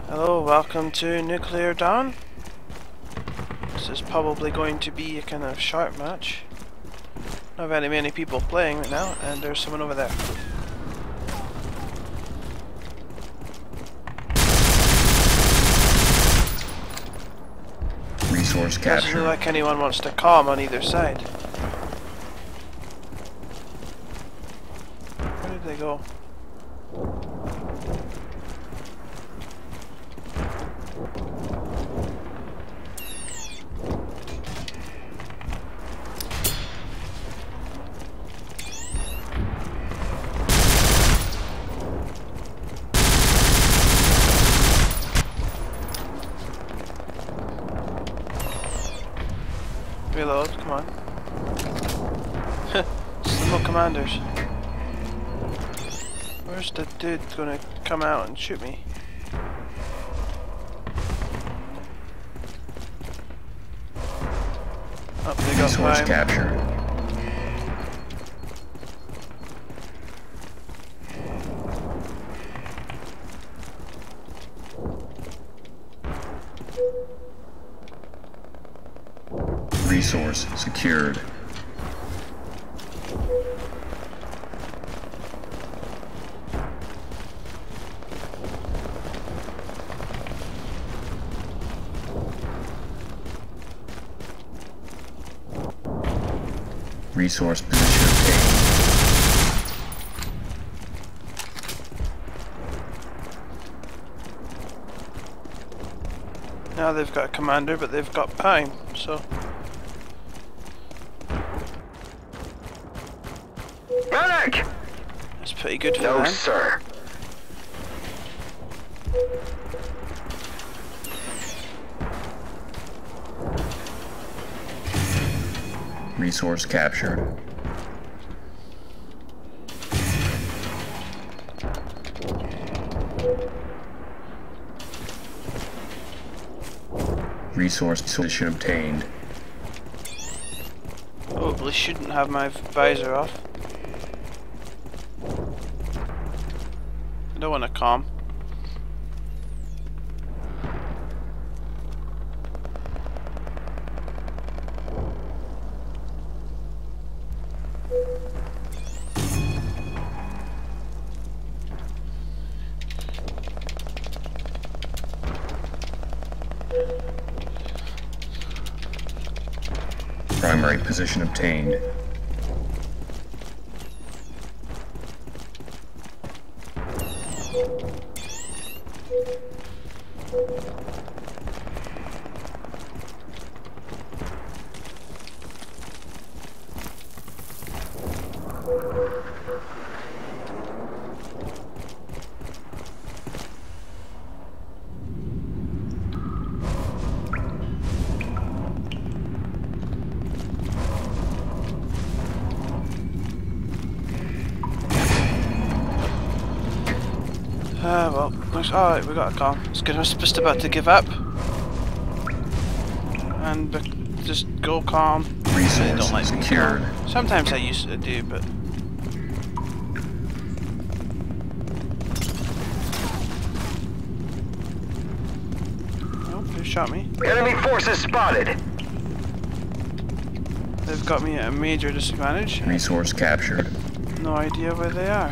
Hello, welcome to Nuclear Dawn. This is probably going to be a kind of short match. Not very many people playing right now, and there's someone over there. Resource capture. Doesn't look like anyone wants to calm on either side. Where did they go? Reload, come on. Just no commanders. Where's the dude gonna come out and shoot me? Oh, they got Resource mine. capture. Resource secured. Resource position obtained. Now they've got a commander, but they've got Pine, so... Medic! That's pretty good for No, them. sir. Resource captured. Resource position obtained. Probably shouldn't have my visor off. I don't want to calm. Primary position obtained. Well, looks alright, we got a calm. It's good, I was just about to give up. And just go calm. They Resource don't like me secured. calm. Sometimes I used to do, but... Oh, who shot me? Enemy forces spotted. They've got me at a major disadvantage. Resource captured. No idea where they are.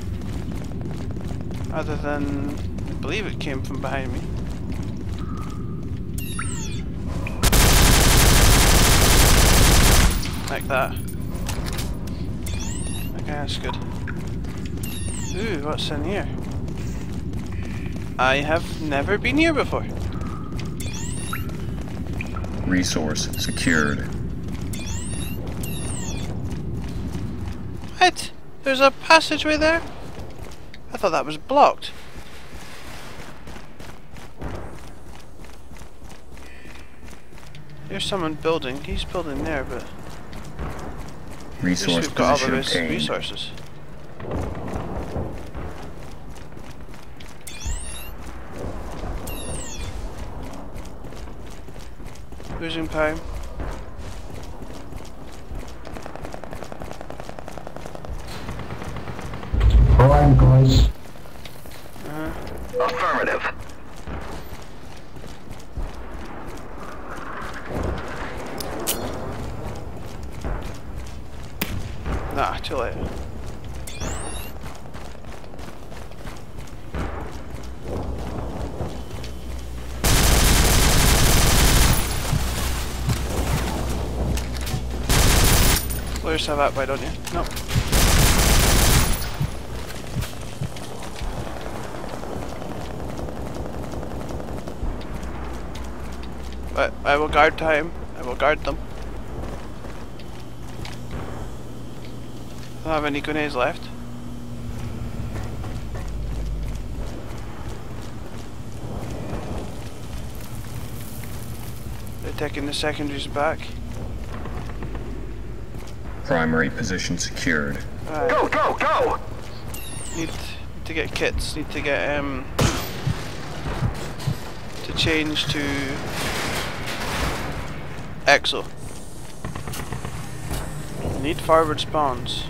Other than, I believe it came from behind me. Like that. Okay, that's good. Ooh, what's in here? I have never been here before. Resource secured. What? There's a passageway there? I thought that was blocked. There's someone building. He's building there, but... Resource we've got all position the obtained. resources. Losing time. Alright, guys. Affirmative. Clear stuff out, why don't you? Nope. But I will guard time. I will guard them. I don't have any grenades left. They're taking the secondaries back. Primary position secured. Right. Go, go, go! Need to get kits. Need to get to change to Exo. Need forward spawns.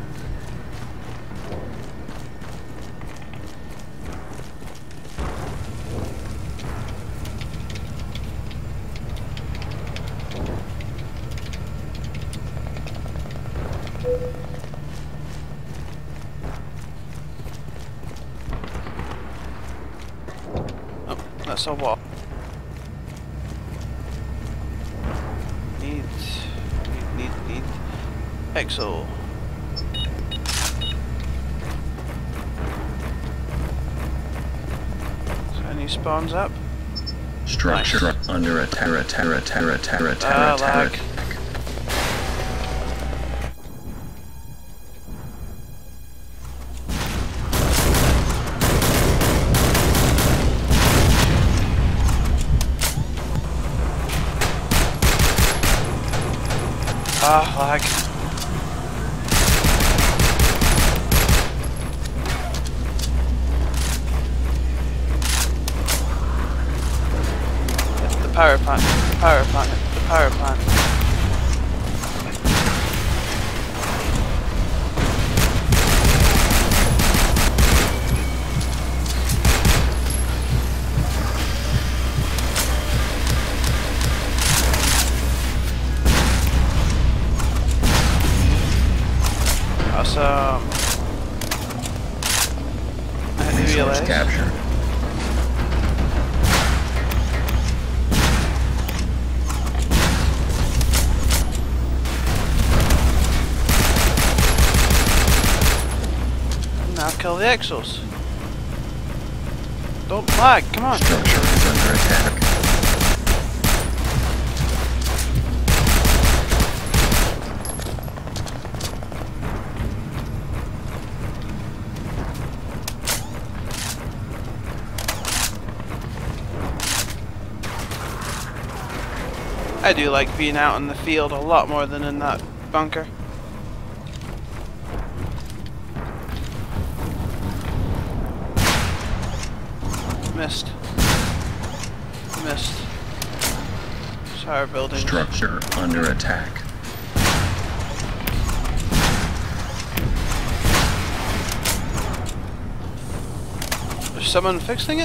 Oh, that's a wall. Need Exo. So any spawns up? Structure Nice. under attack. Lag. Ah, lag. The power plant, the power plant, the power plant. Awesome. I had to Resource realize. captured. Now kill the Exos. Don't lag, come on. Structure is under attack. I do like being out in the field a lot more than in that bunker. Missed. Missed. Tower building. Structure under attack. Is someone fixing it?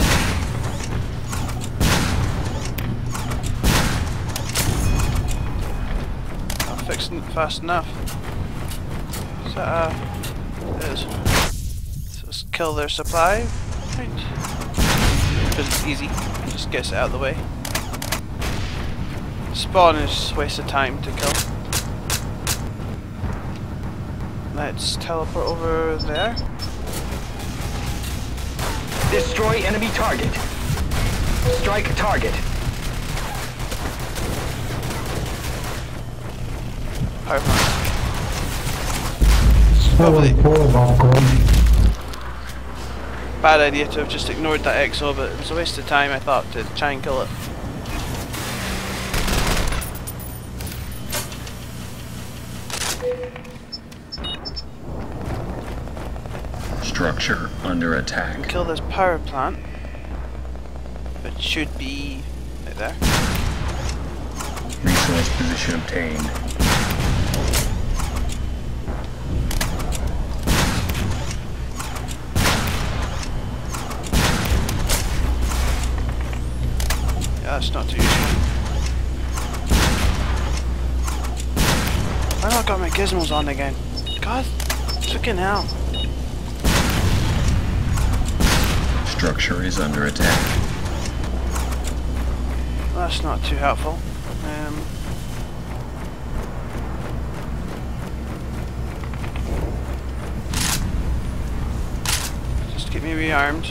Not fixing it fast enough. Is that it is. So let's kill their supply. Right. Because it's easy. Just gets it out of the way. Spawn is a waste of time to kill. Let's teleport over there. Destroy enemy target. Strike target. Power plant. Probably Bad idea to have just ignored that Exo, but it was a waste of time, I thought, to try and kill it. Structure under attack. Kill this power plant. It should be right there. Resource position obtained. Yeah, that's not too useful. Why not got my gizmos on again? God, fucking hell. Structure is under attack. That's not too helpful. me rearmed.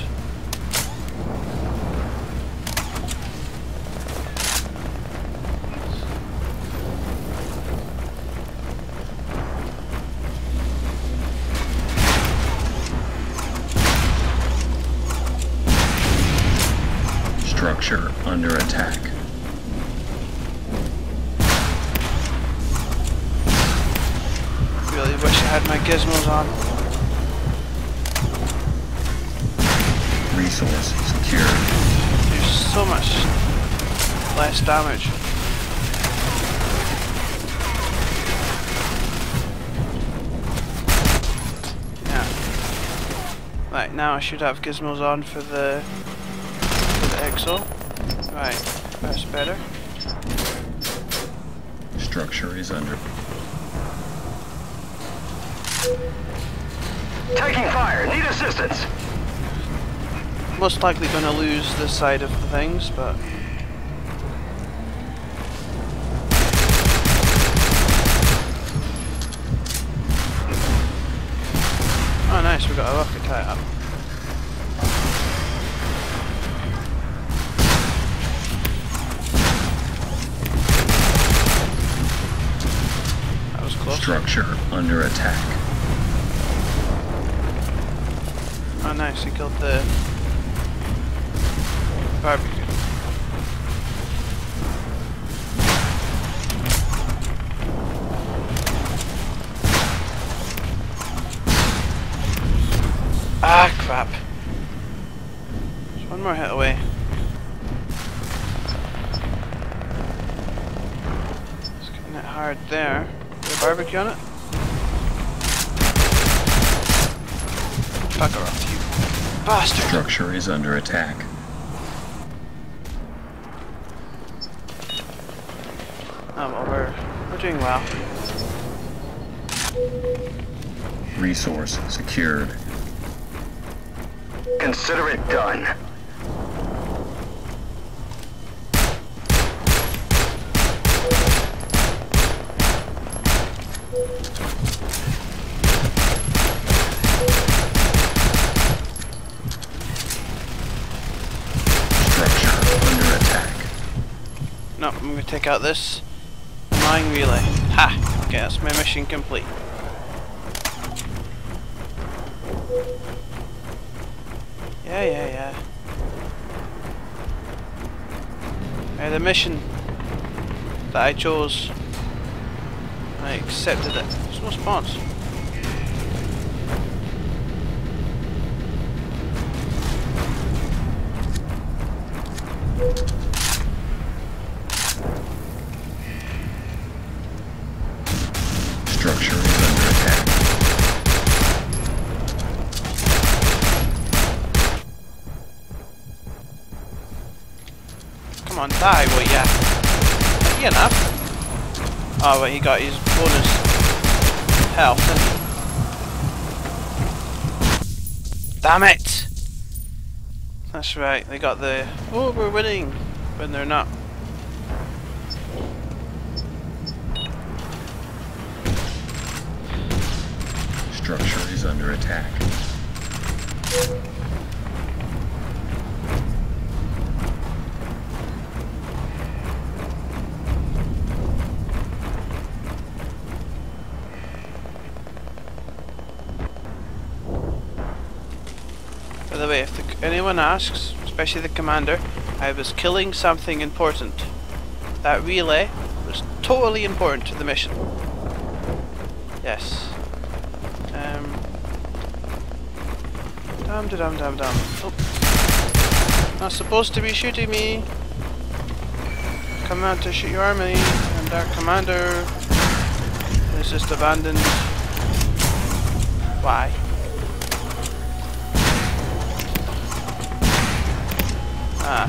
Structure under attack. Really wish I had my gizmos on. Resource secured. Do so much less damage. Yeah. Right, now I should have gizmos on for the EXO. Right, that's better. Structure is under. Taking fire. Need assistance. Most likely going to lose this side of the things, but oh nice, we got a rocket tie up. That was close. Structure under attack. Oh nice, he killed the barbecue. Ah crap. There's one more hit away. It's getting it hard there. Is there a barbecue on it? Fuck her off, you bastard! Structure is under attack. Oh well, we're doing well. Resource secured. Consider it done. Structure under attack. No, I'm going to take out this annoying relay. Ha! Okay, that's my mission complete. Yeah. The mission that I chose, I accepted it. There's no spawns. Structure is under attack. Come on, die, will ya? He enough? Oh, but he got his bonus health. Damn it! That's right, they got the oh, we're winning when they're not. Structure is under attack. By the way, if anyone asks, especially the commander, I was killing something important. That relay was totally important to the mission. Yes. Dum. Oh. Not supposed to be shooting me. Come out to shoot your army, and our commander is just abandoned. Why? Ah.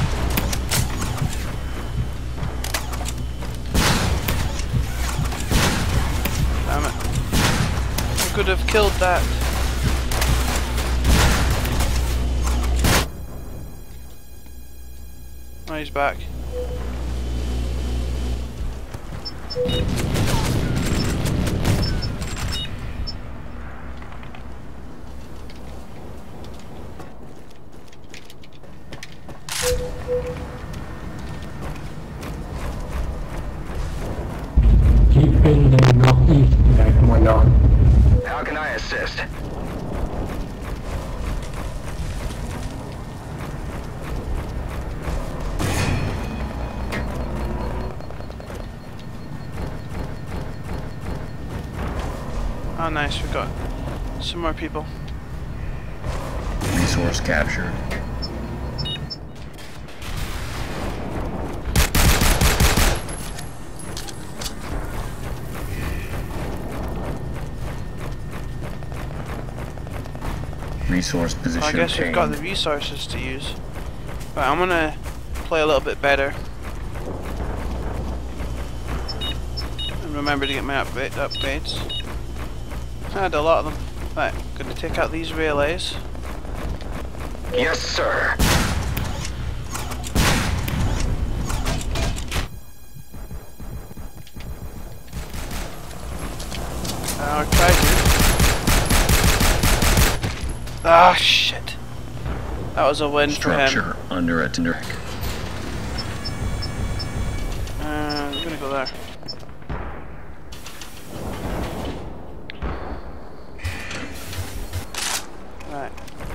Damn it. I could have killed that. Oh, he's back. Oh nice, we've got some more people. Resource captured. Resource position I guess we've got the obtained. resources to use. Right, I'm gonna play a little bit better. And remember to get my upgrades. I had a lot of them. Right, gonna take out these relays. Yes, sir. I'll try to. Ah, shit. That was a win for him. Structure under attack. I'm gonna go there. Right.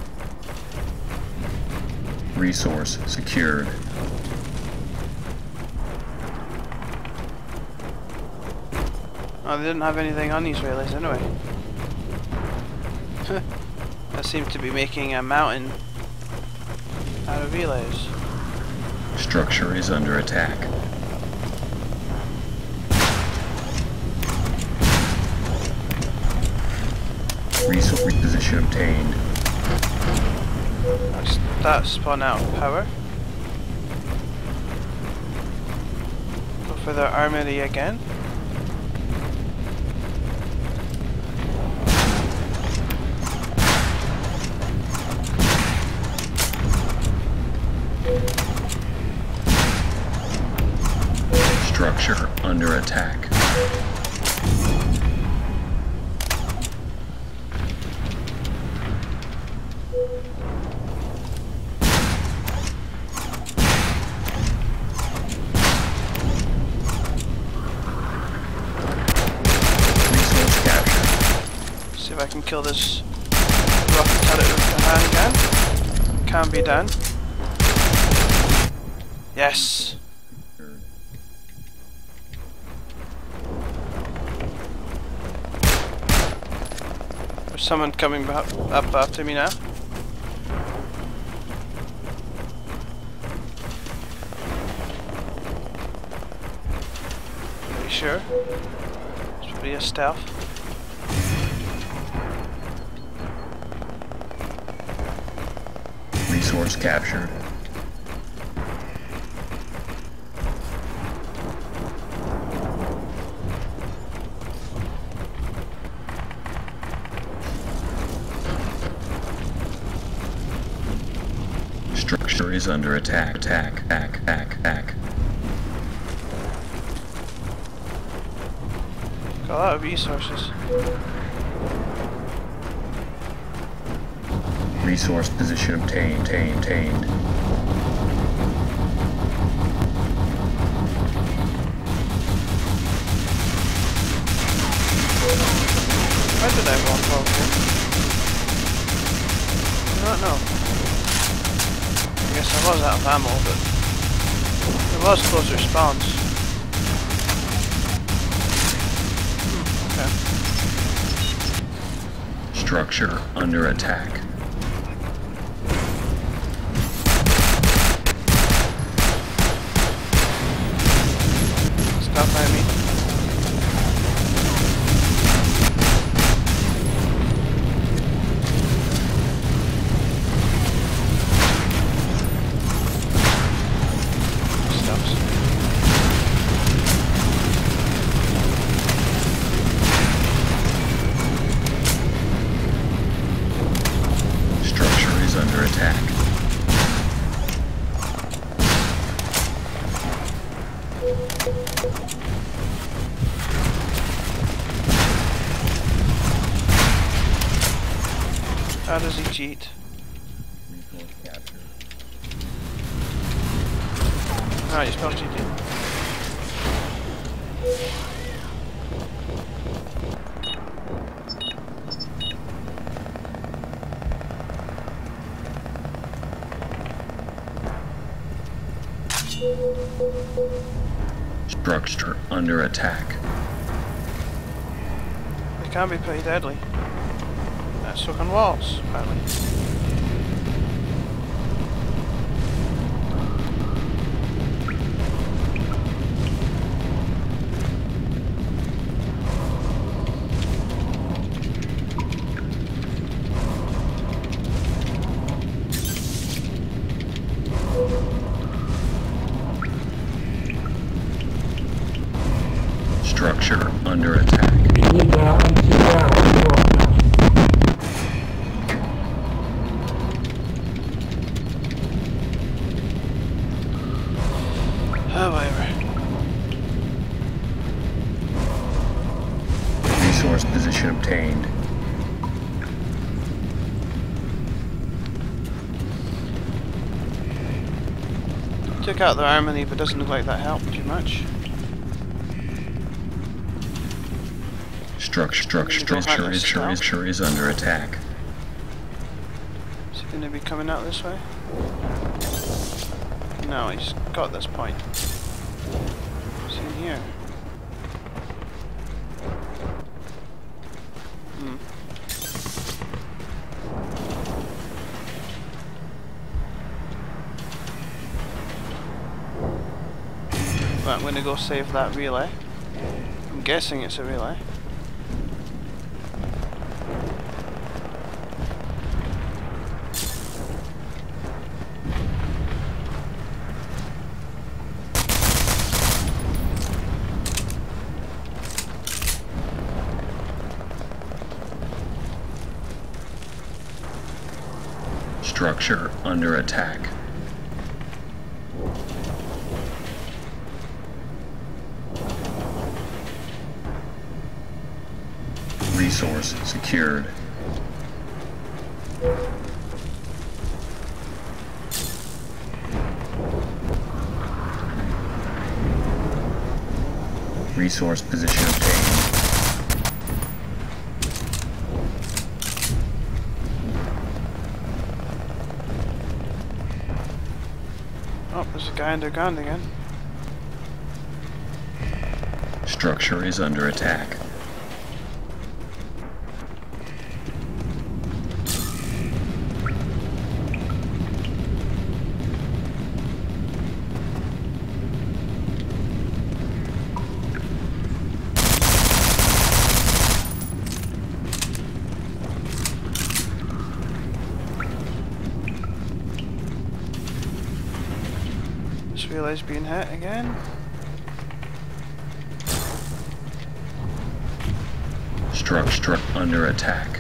Resource secured. Oh, they didn't have anything on these relays anyway. I seem to be making a mountain out of relays. Structure is under attack. Resource position obtained. That spun out power. Go for the armory again. Structure under attack. Resource captured. See if I can kill this rocket turret with the handgun. Can be done. Yes. There's someone coming up after me now. Are you sure? This would be a stealth. Resource captured. Structure is under attack. Attack. Got a lot of resources. Resource position obtained. Where did I walk over here? I don't know. I guess I was out of ammo, but there was closer spawns. Okay. Structure under attack. Stop by me. Structure is under attack. How does he cheat? Resource captured. Ah, you spell cheating. Structure under attack. They can be pretty deadly. So can walls, apparently. Structure under attack. However, Resource position obtained. took out their harmony, but doesn't look like that helped too much. Structure is under attack. Is he going to be coming out this way? No, he's got this point. What's in here? Right, I'm going to go save that relay. I'm guessing it's a relay. Structure under attack. Resource secured. Resource position obtained. Oh, there's a guy underground again. Structure is under attack. Just realised being hit again. Structure under attack.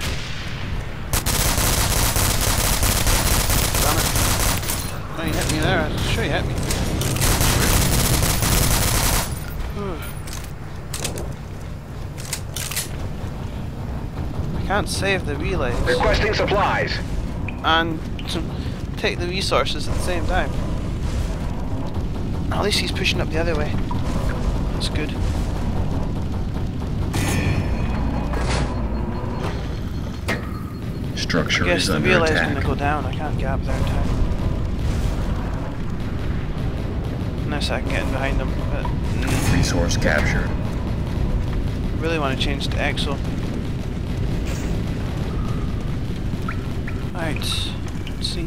Damn it. Oh, you hit me there. I'm sure you hit me. I can't save the relays Requesting supplies. and take the resources at the same time. At least he's pushing up the other way. That's good. Structure I guess is the under relay's attack. gonna go down. I can't get up there in time. Unless I can get in behind them. But Resource captured. I really want to change to Exo. Right. Let's see.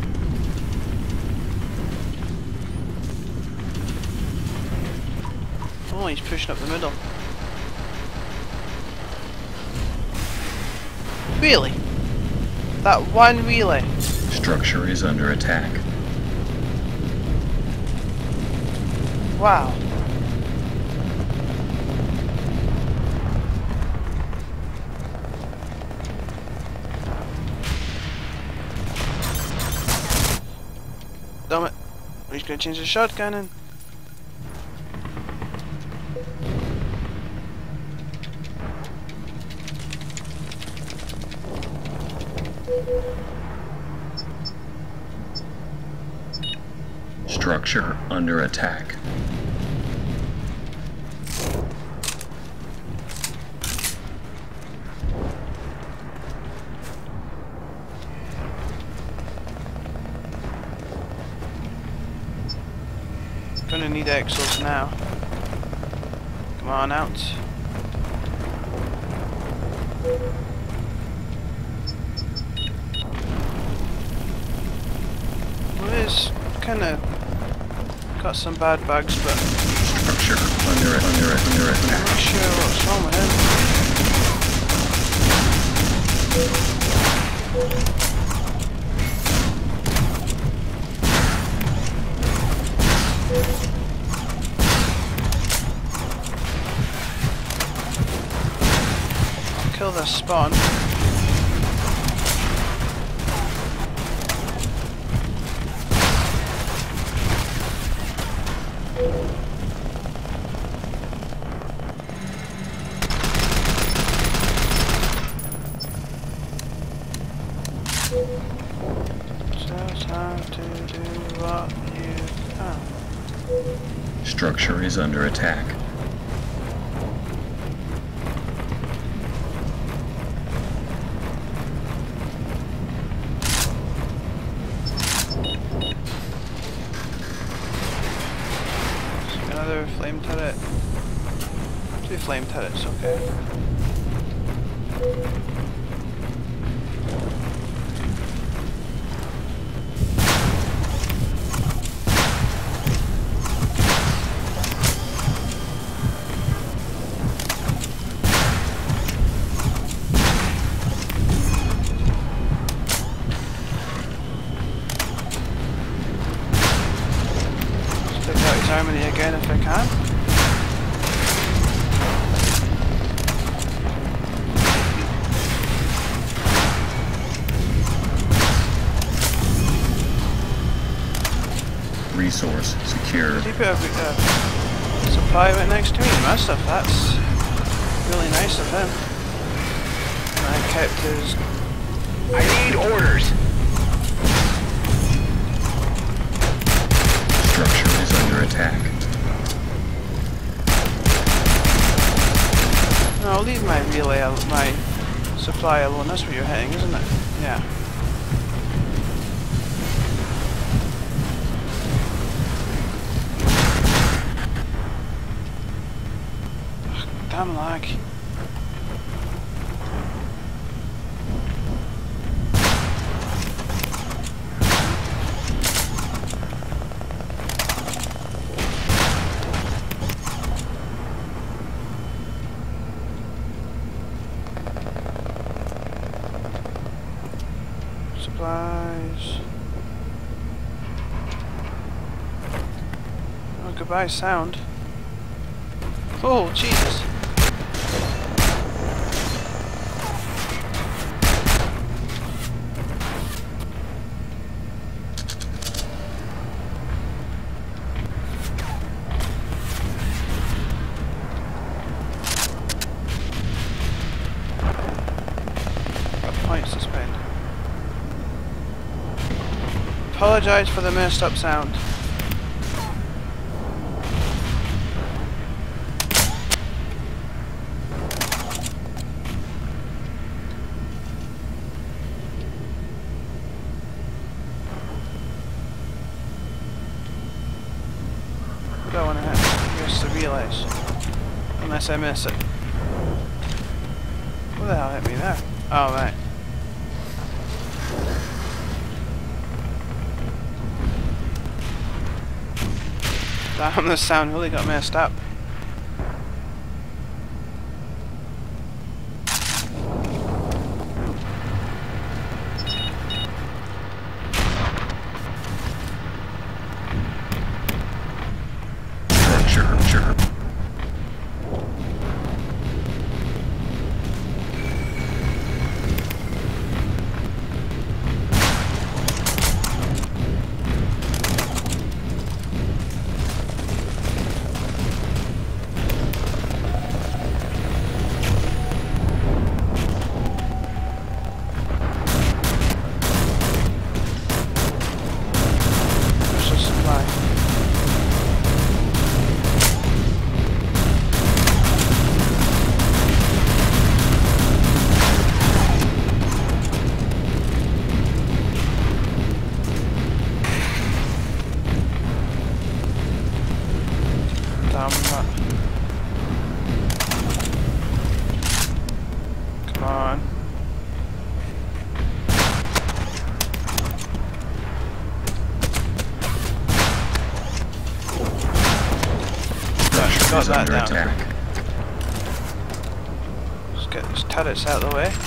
Oh, he's pushing up the middle. Really? That one relay? Structure is under attack. Wow. Damn it. He's gonna change the shotgun and Structure under attack. gonna need exos now. Come on out. Well, it's kinda got some bad bugs, but Structure under I'm attack. not sure what's wrong with him. I'll kill this spawn. Just have to do what you can. Structure is under attack. Another flame turret. 2 flame turrets, okay. Take out his harmony again if I can. Resource secured. Keep it a supply right next to me, must have. That's really nice of him. And I kept his. I need orders. Structure is under attack. No, I'll leave my relay, my supply alone. That's what you're hitting, isn't it? Yeah. Ugh, damn lag. Supplies. Oh, goodbye, sound. Oh, Jesus. Got points to spend. Apologise for the messed up sound. What do I want to hit? Here's the relays. Unless I miss it. What the hell hit me there? Oh, right. Damn, the sound really got messed up. Structure. got is that under down. attack. Let's get these turrets out of the way.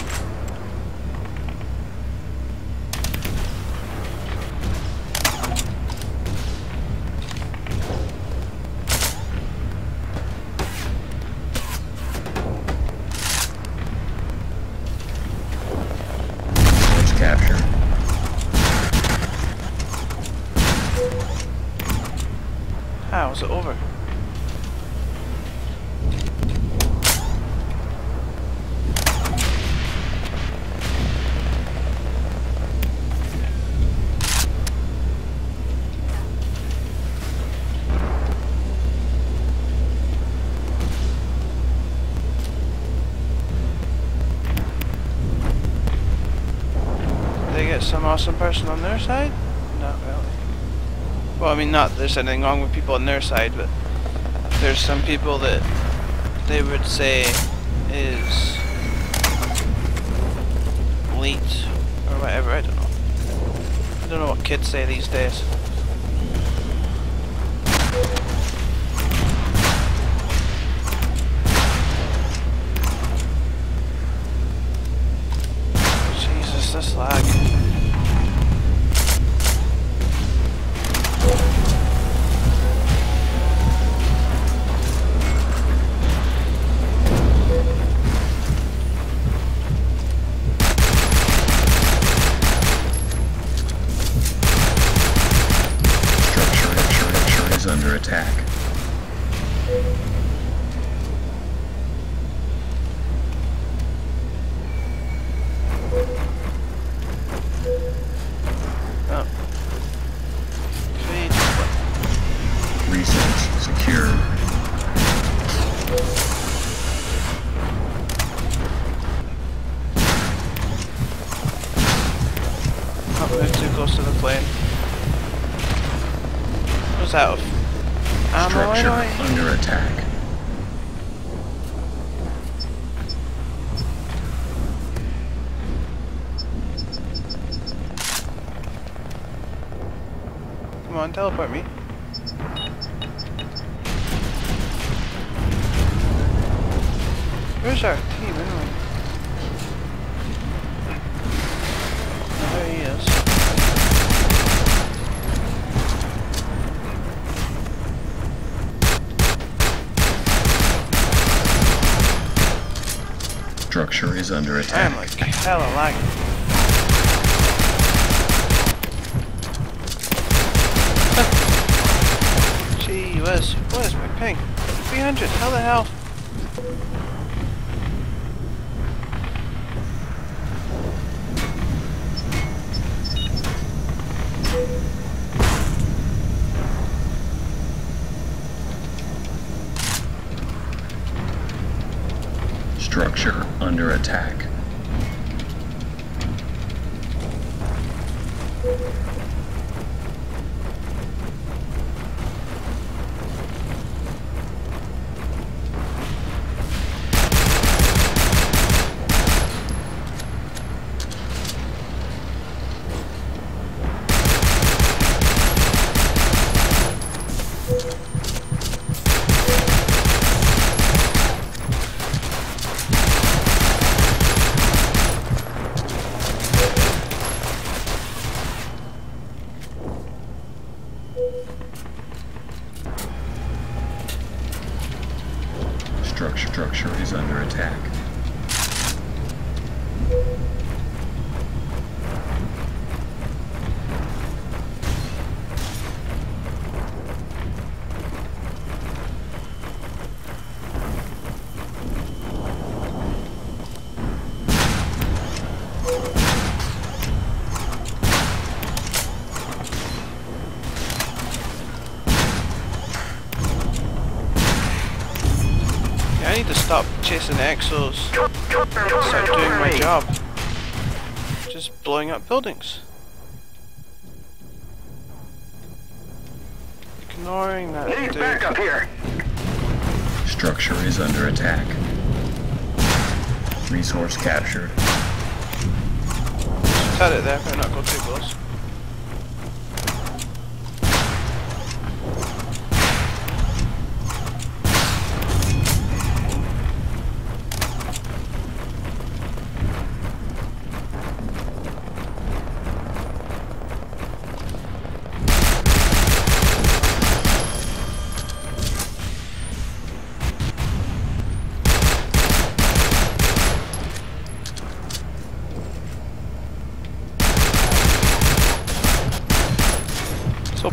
Resource captured. How is it over? Did they get some awesome person on their side? Not really. Well, I mean, not there's anything wrong with people on their side, but there's some people that they would say is elite or whatever. I don't know. I don't know what kids say these days. Jesus, this lag. Structure is under attack. Oh. Feed. Resource secured. Not move too close to the plane. What's that of? Ammo Structure anyway? under attack. Come on, teleport me. Where's our team anyway? Oh, there he is. Structure is under I am attack. like hella lagging. Gee whiz, what is my ping? 300, how the hell? Structure under attack. Structure is under attack. I need to stop chasing exos and start doing my job. Just blowing up buildings. Ignoring that Need dude. backup here. Structure is under attack. Resource captured. Cut it there, better not go too close.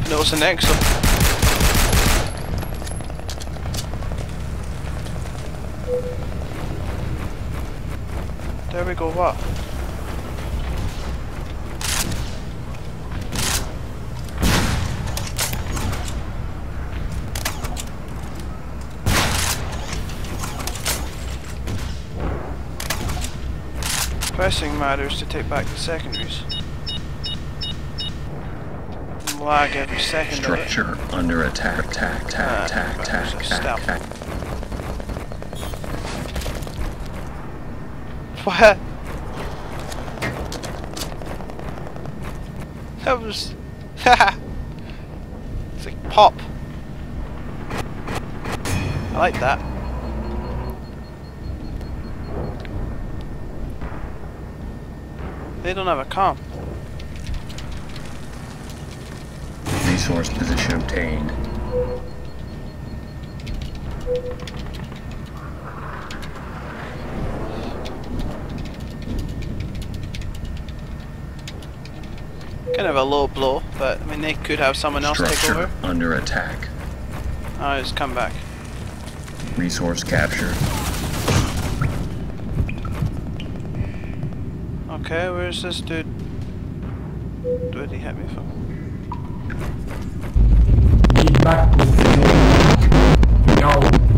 Notice an exo. There we go, what? Pressing matters to take back the secondaries. Lag every second of it. Structure under attack. Attack. What? That was... It's like pop. I like that. They don't have a comm. Resource position obtained. Kind of a low blow, but I mean they could have someone else take Structure over. under attack. Oh, it's come back. Resource captured. Okay, where's this dude? Where did he hit me from? Get back with the no.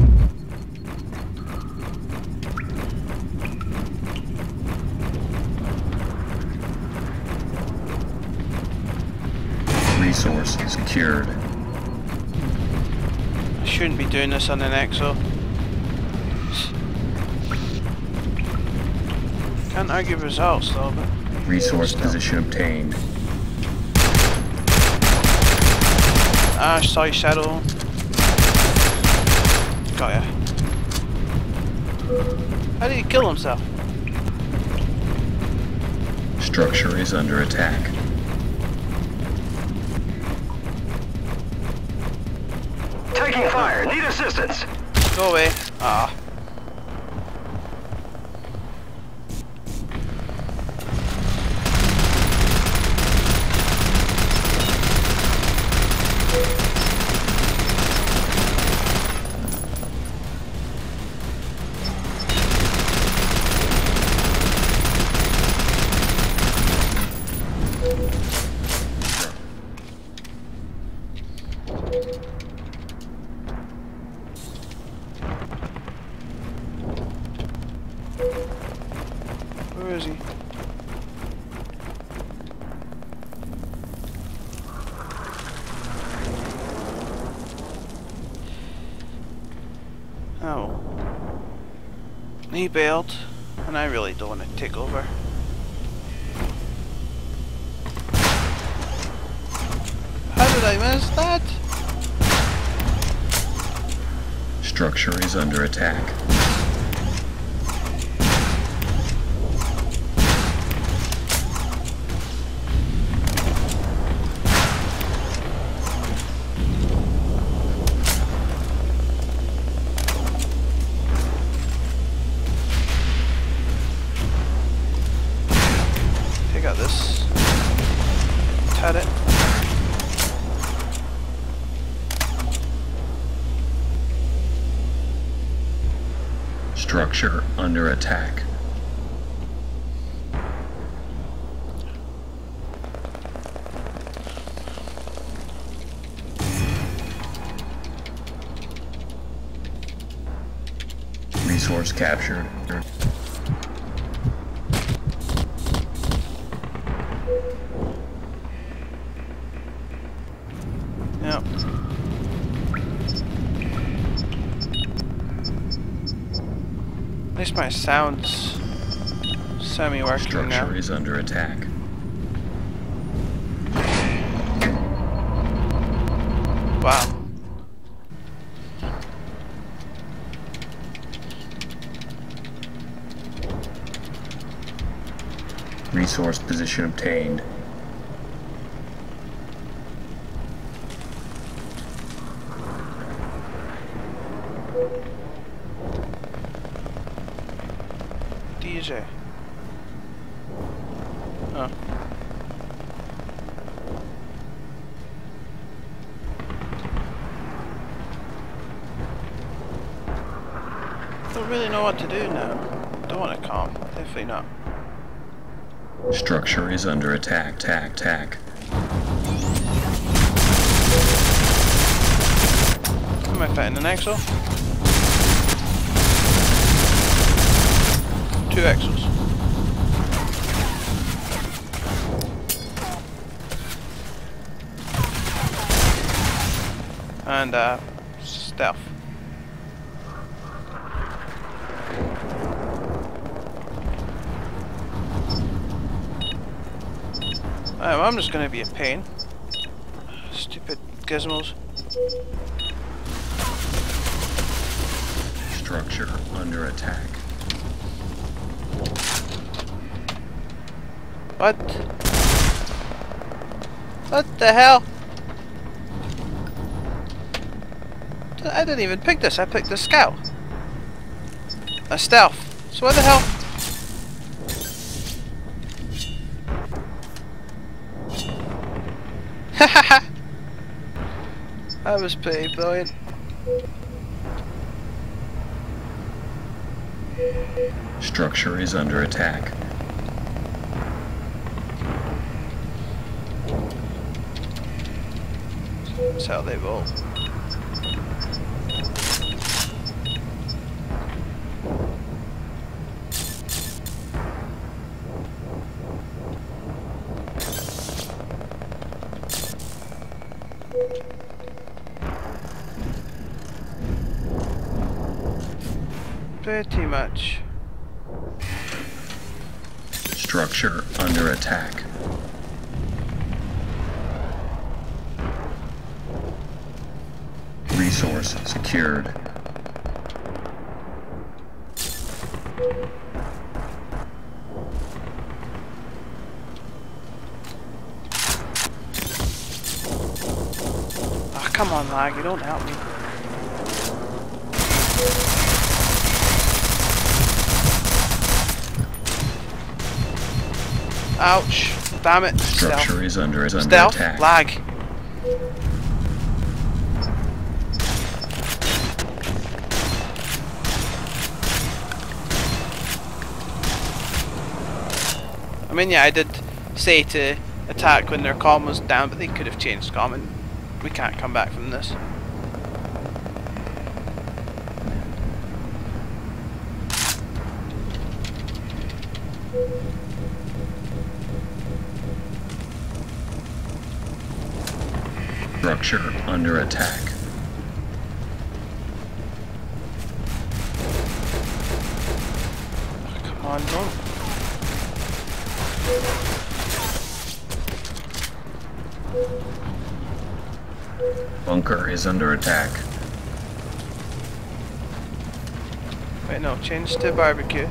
Resource secured. I shouldn't be doing this on an exo. Can't argue results though, but... Resource position obtained. Ah, saw your shadow. Got ya. How did he kill himself? Structure is under attack. Taking fire. Need assistance. Go away. Ah. Where is he? Oh. He bailed, and I really don't want to take over. How did I miss that? Structure is under attack. I got this. Had it. Structure under attack. Resource captured. Yep. At least my sound's semi-working now. Structure is under attack. Wow. Resource position obtained. DJ. Oh. don't really know what to do now. Don't want to calm. Definitely not. Structure is under attack. Am I fighting an exo? 2 exos. And stealth. I'm just gonna be a pain. Stupid gizmos. Structure under attack. What? What the hell? I didn't even pick this, I picked a scout. A stealth. So what the hell? Hahaha! That was pretty brilliant. Structure is under attack. That's how they roll. Pretty much. Structure under attack. Resource secured. Ah, come on, lag, you don't help me. Ouch. Damn it. Structure is under Stealth. attack. Lag. I mean, yeah, I did say to attack when their comm was down, but they could have changed comm and we can't come back from this. Structure under attack. Oh, come on, don't. Bunker is under attack. Wait, no, change to barbecue.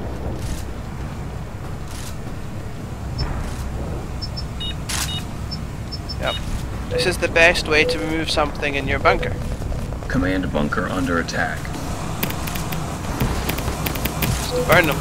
Yep. This is the best way to remove something in your bunker. Command bunker under attack. Just to burn them.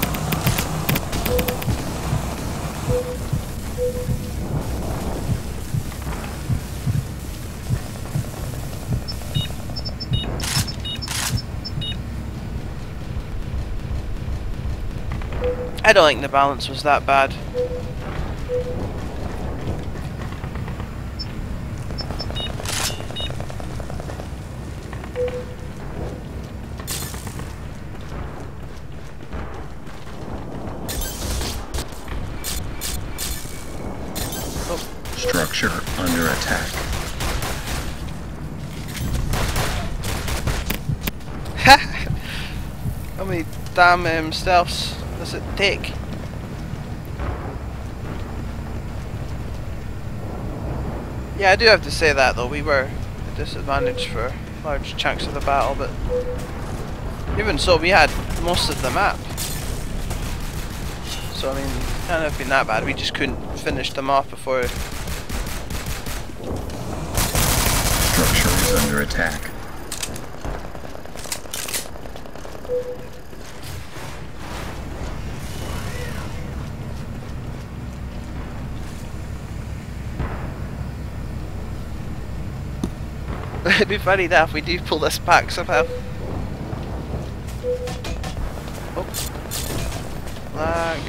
I don't think the balance was that bad. Structure under attack. How many damn stealths does it take? Yeah, I do have to say that though, we were at a disadvantage for large chunks of the battle, but even so, we had most of the map. So I mean, it can't have been that bad, we just couldn't finish them off before. Structure is under attack. It'd be funny that if we do pull this back somehow. Oh. Lag.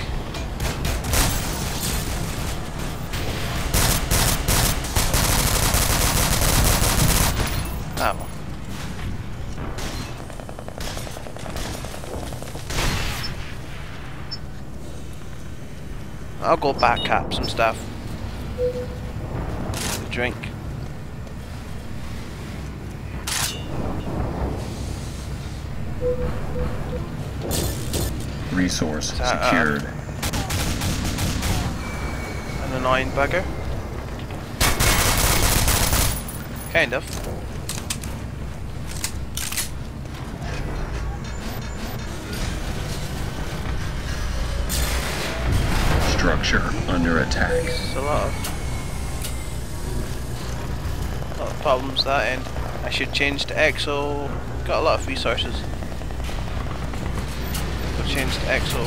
Oh. I'll go back cap some stuff. Drink. Resource secured. An annoying bugger. Kind of. Structure under attack. There's a lot of problems that end. I should change to EXO. Got a lot of resources. I'll change to EXO.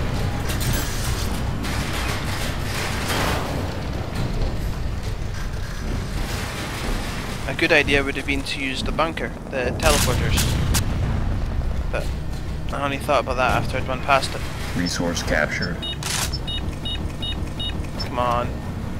A good idea would have been to use the bunker, the teleporters. But I only thought about that after I'd run past it. Resource captured. Come on.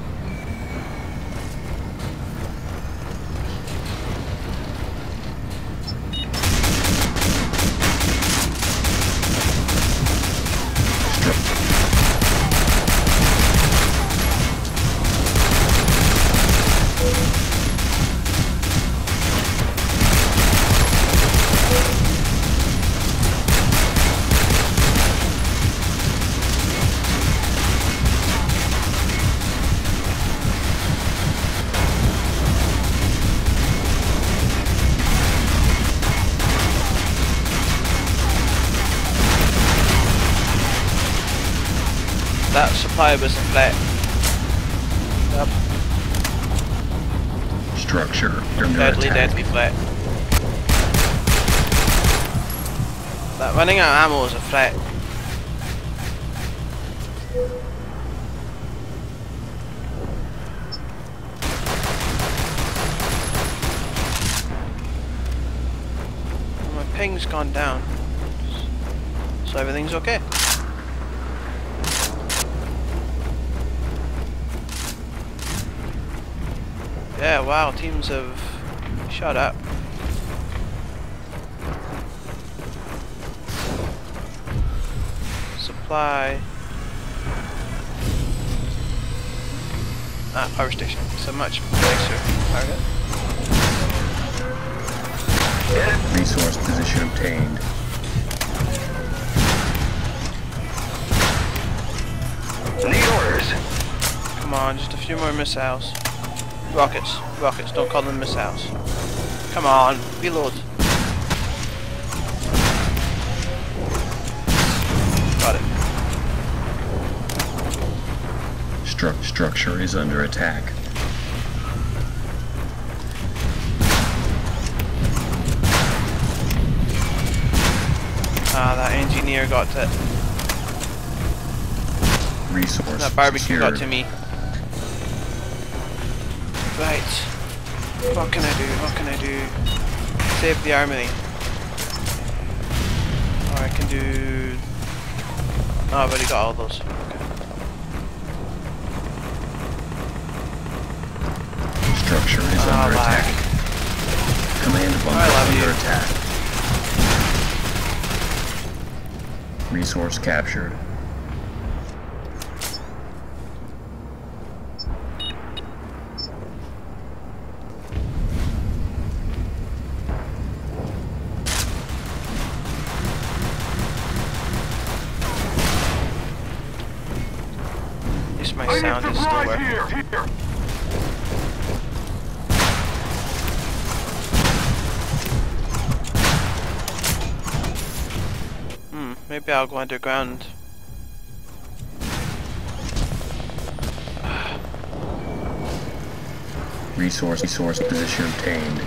That supply was a flat. Yep. Structure under attack. Deadly flat. That running out of ammo is a threat. My ping's gone down. So everything's okay. Yeah, wow, teams have shut up. Supply. Ah, power station. It's a much nicer target. Resource position obtained. Need orders. Come on, just a few more missiles. Rockets. Rockets, don't call them missiles. Come on, reload. Got it. Structure is under attack. Ah, that engineer got it. Resource That barbecue secured. got to me. Right. What can I do? What can I do? Save the army. Or I can do... Oh, I've already got all those. Okay. Structure is under lag. attack. Command I bunker love under you. attack. Resource captured. At least my sound is still working. Maybe I'll go underground. Resource position obtained.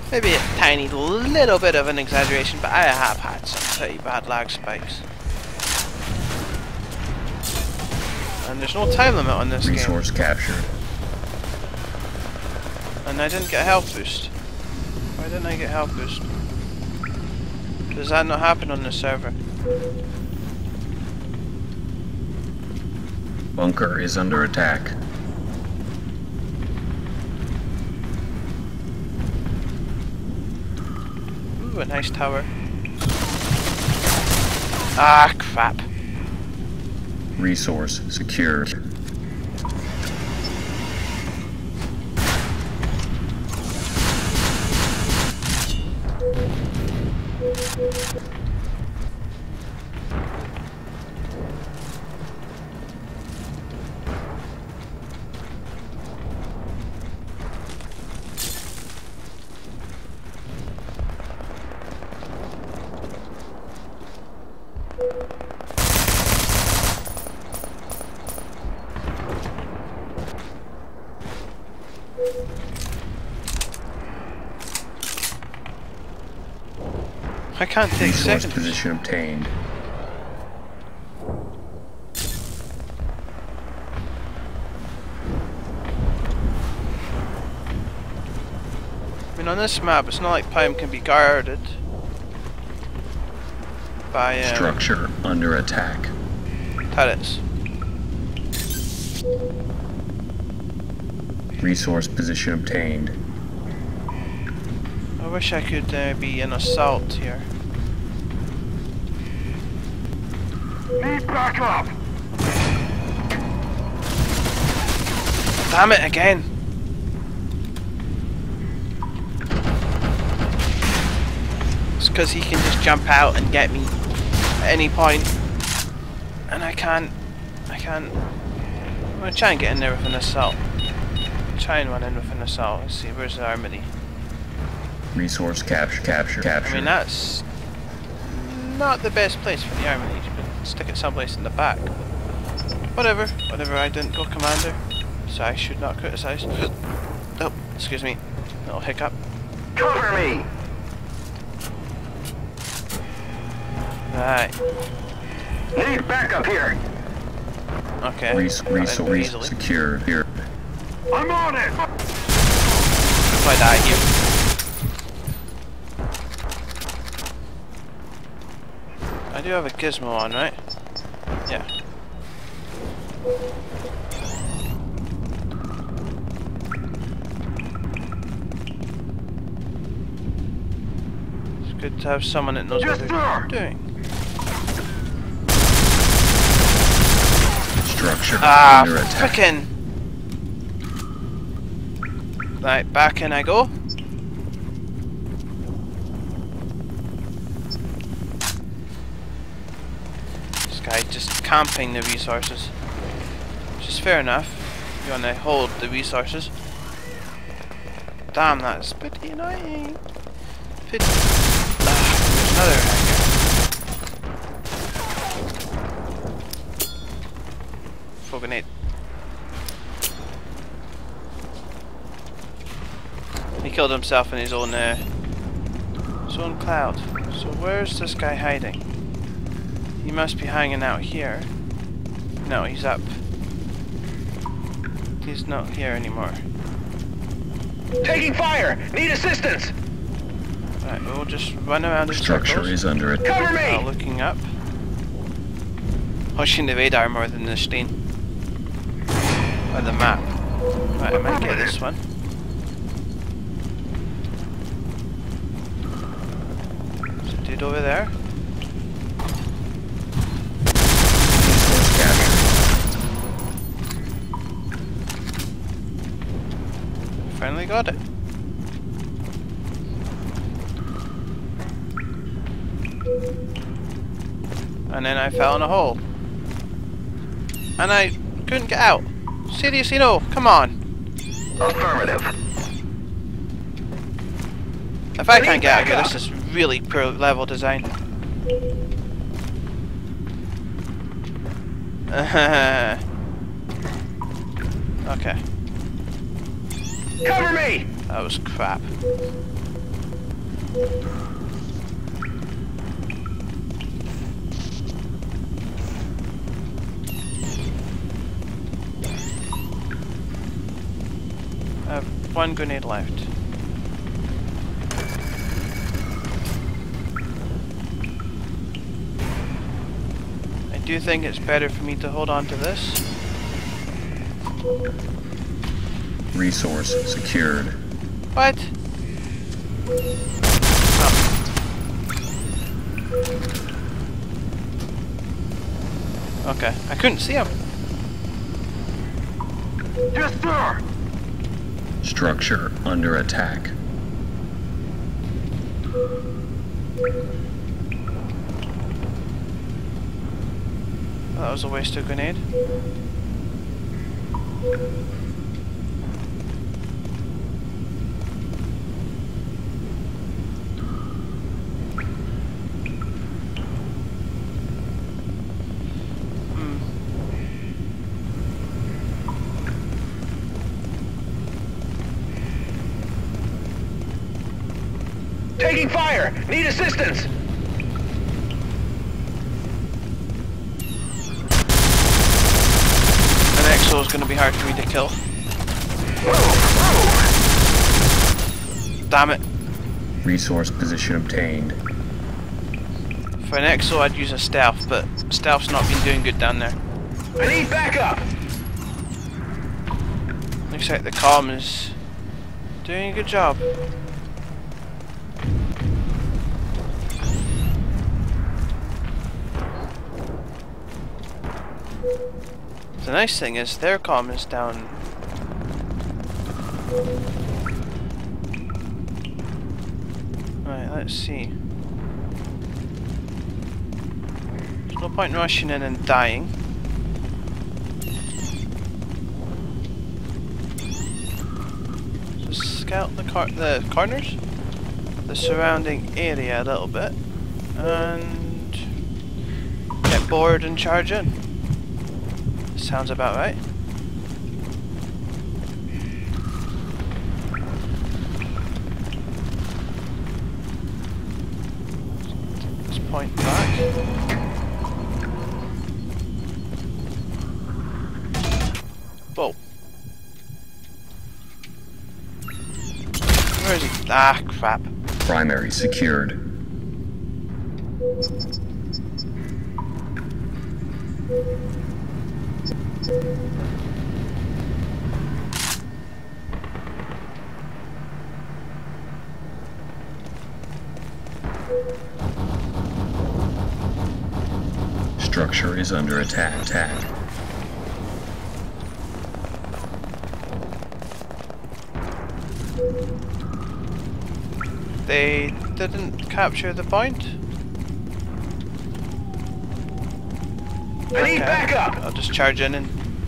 Maybe a tiny little bit of an exaggeration, but I have had some pretty bad lag spikes. And there's no time limit on this game. Resource captured. And I didn't get a health boost. Why didn't I get a health boost? Does that not happen on this server? Bunker is under attack. Ooh, a nice tower. Ah, crap. Resource secured. I can't take Resource seconds. position obtained. I mean, on this map, it's not like Prime can be guarded by Structure under attack. turrets. Resource position obtained. I wish I could be an assault here. Need backup. Damn it again! It's because he can just jump out and get me at any point, and I can't. I'm gonna try and get in there with an assault. Try and run in with an assault. Let's see, where's the armory? Resource capture. I mean, that's not the best place for the armory. You should stick it someplace in the back. Whatever, I didn't go commander, so I should not criticize. Oh, excuse me, little hiccup. Cover me. Right, Need backup here. okay. Resource secured. Here. I'm on it. If I die here. I do have a gizmo on, right? Yeah. It's good to have someone that knows what Yes, they're sir. doing. Structure Ah, under attack. frickin'! Right, back in I go. This guy just camping the resources. Which is fair enough. You wanna hold the resources. Damn, that's pretty annoying. Pretty. There's another hanger. Full grenade. He killed himself in his own cloud. So where's this guy hiding? He must be hanging out here. No, he's up. He's not here anymore. Taking fire. Need assistance. Right, we'll just run around in Structure circles. is under attack. Cover me. Looking up. Watching the radar more than the screen. Or the map. Right, I might get this one. There's a dude over there. Resource captured. Finally got it. And then I fell in a hole. And I couldn't get out. Seriously, no. Come on. Affirmative. If I can't get out of here, this is really poor level design. Okay. Cover me. That was crap. I have one grenade left. I do think it's better for me to hold on to this. Resource secured. What? Oh. Okay, I couldn't see him. Yes, sir! Structure under attack. Oh, that was a waste of grenade. Taking fire! Need assistance! The next soul is going to be hard for me to kill. Damn it. Resource position obtained. For an exo I'd use a stealth, but stealth's not been doing good down there. I need backup! Looks like the comm is doing a good job. The nice thing is their comm is down. Right, let's see. There's no point in rushing in and dying. Just scout the corners, the surrounding area a little bit, and get bored and charge in. Sounds about right. Let's point back. Whoa. Where is he? Ah, crap. Primary secured. Structure is under attack. They didn't capture the point. I need backup! I'll just charge in and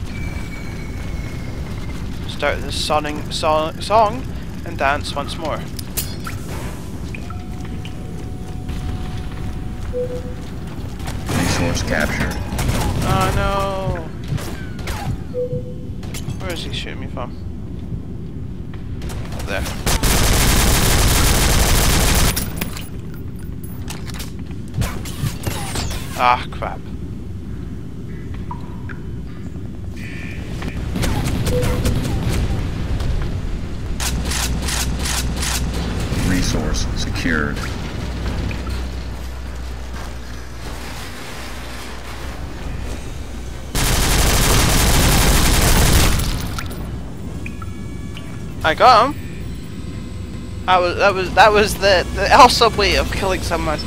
start this song and dance once more. Resource captured. Oh no! Where is he shooting me from? Up there. Ah, crap. Resource secured. I got him. That was the awesome way of killing someone.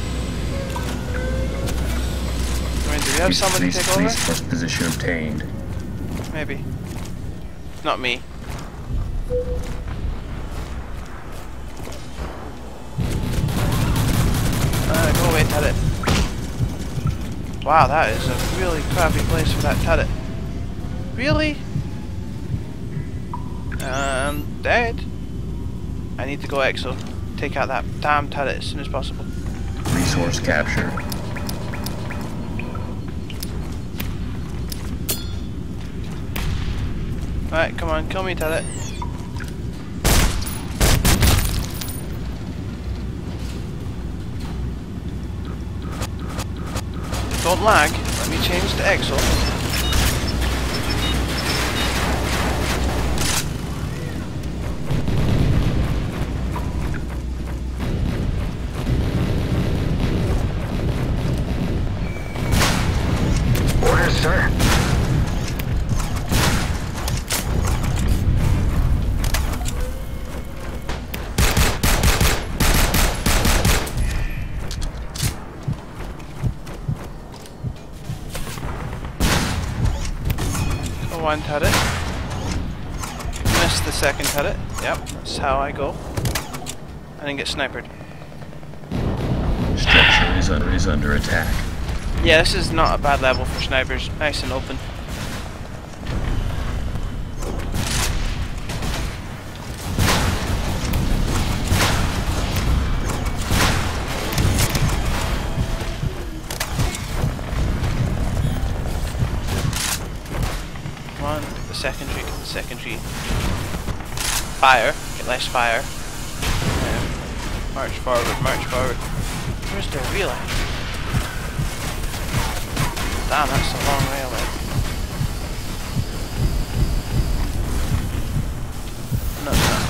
I mean, do we have someone to take over? Resource position obtained. Maybe. Not me. Go away, turret. Wow, that is a really crappy place for that turret. Really? Dead. I need to go exo. Take out that damn turret as soon as possible. Resource captured. Alright, come on, kill me, turret. Don't lag. Let me change to EXO. Orders, sir. One turret. Missed the second turret. Yep, that's how I go. I didn't get sniped. Structure is under attack. Yeah, this is not a bad level for snipers. Nice and open. Secondary, get the secondary. Fire, get less fire. March forward, march forward. Where's the relay? Damn, that's a long relay. No, it's not.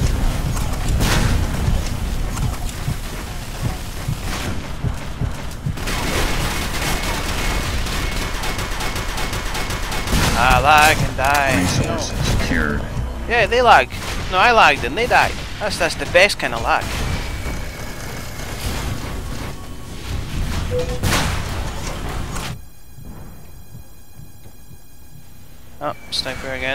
Ah, lag and die. Resources secured. Yeah, they lag. No, I lagged and they died. That's the best kind of lag. Oh, sniper again.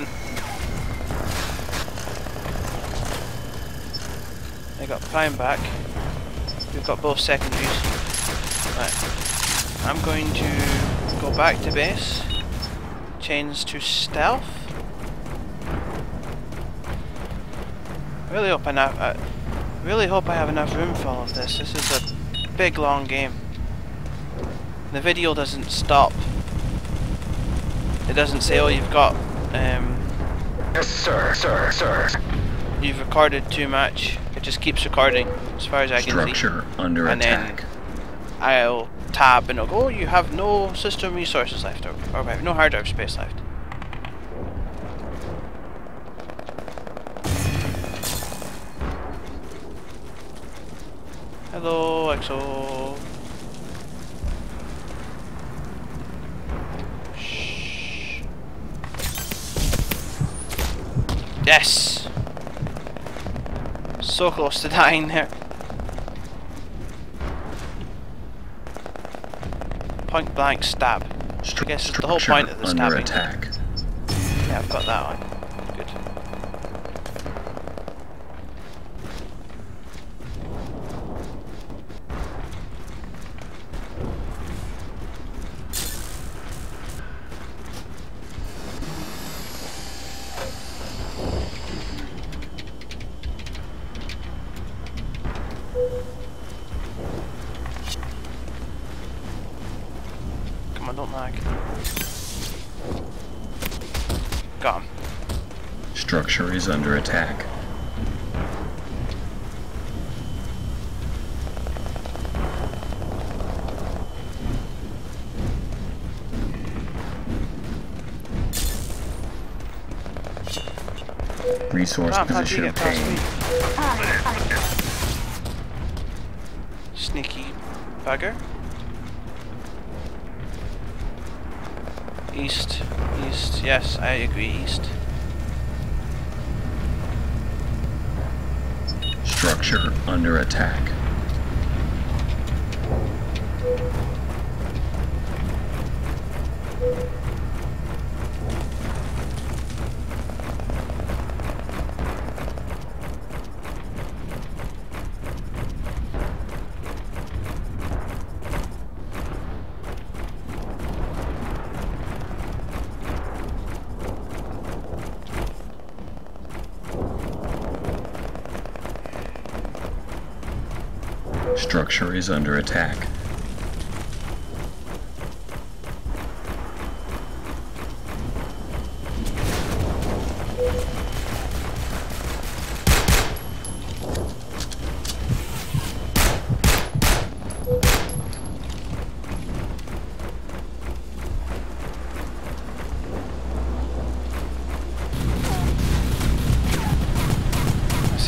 They got prime back. We've got both secondaries. Right. I'm going to go back to base. Change to stealth. Really hope I have enough room for all of this. This is a big long game. The video doesn't stop. It doesn't say, oh, you've got Yes, sir. you've recorded too much. It just keeps recording as far as I can see. Structure under And attack. then I'll tab and it'll go, oh, you have no system resources left, or we have no hard drive space left. Hello, EXO. Shh. Yes! So close to dying there. Point blank stab. I guess it's the whole point of the under stabbing. attack. Yeah, I've got that one. Good. Come on, don't lag. Got him. Structure is under attack. Resource How'd you position get past obtained. me? Sneaky bugger. East, east, yes, I agree, east. Structure under attack. Structure is under attack.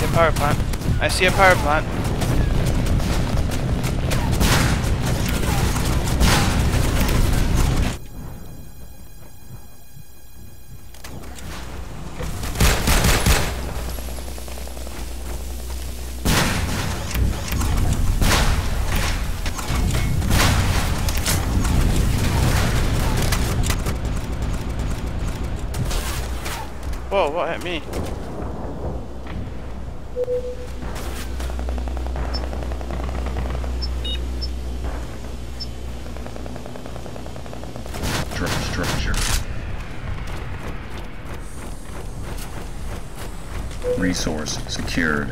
power plant. I see a power plant. Whoa, what hit me? Structure. Resource secured.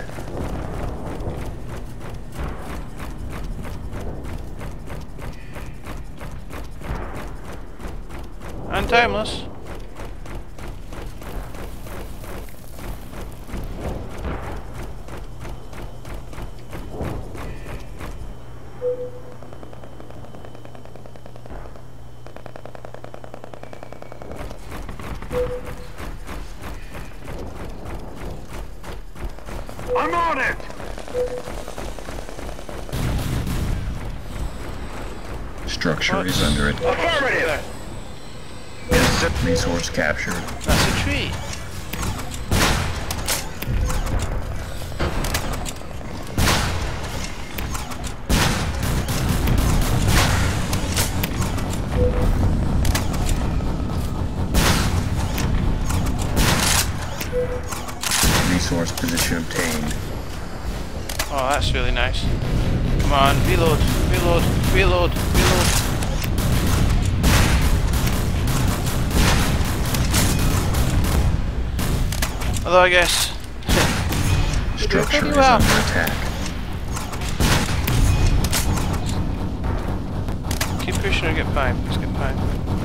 And timeless. I'm on it! Structure is under attack. Affirmative! Yes, sir. Resource captured. That's a tree. Resource position obtained. Oh, that's really nice. Come on, reload, reload, reload, reload. Although I guess we do Structure pretty is well. under attack. Keep pushing or get 5. Let's get 5.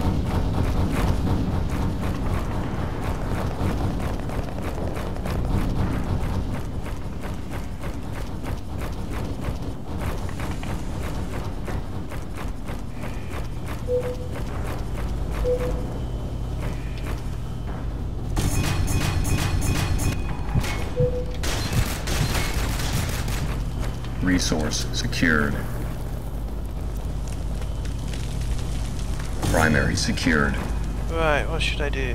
Resource secured. Primary secured. Right, what should I do?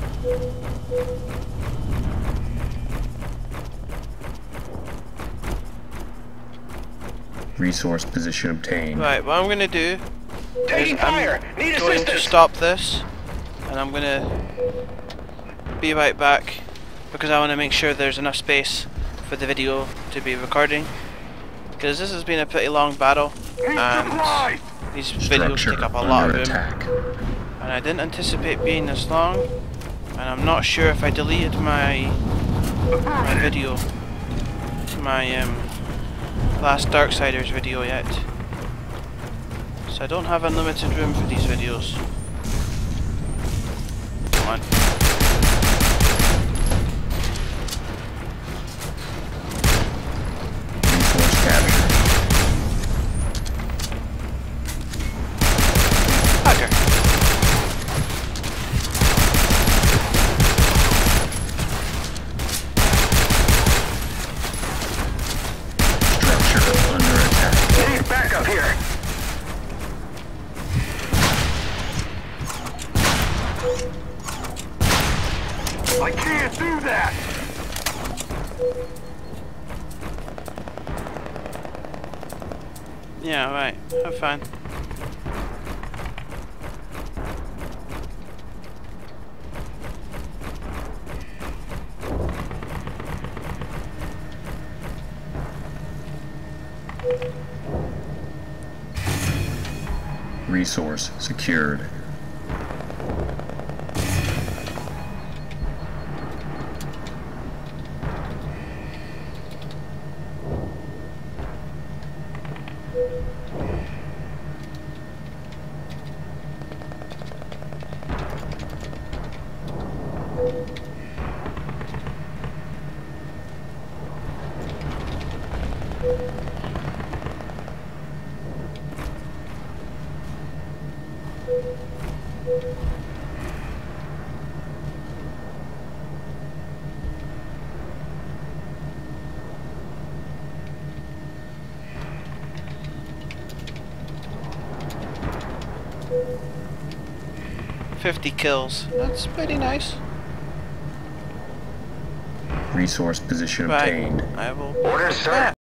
Resource position obtained. Right, what I'm gonna do Taking is fire! Need I'm going to assistance! stop this, and I'm gonna be right back because I want to make sure there's enough space for the video to be recording. Because this has been a pretty long battle, and these videos Structure take up a lot of under room. attack. And I didn't anticipate being this long, and I'm not sure if I deleted my video, my last Darksiders video yet. So I don't have unlimited room for these videos. Come on. Resource captured. Hugger. Structure under attack. Need backup here! I can't do that! Yeah, right. Have fun. Resource secured. 50 kills. That's pretty nice. Resource position Right. obtained. I will. Orders, sir.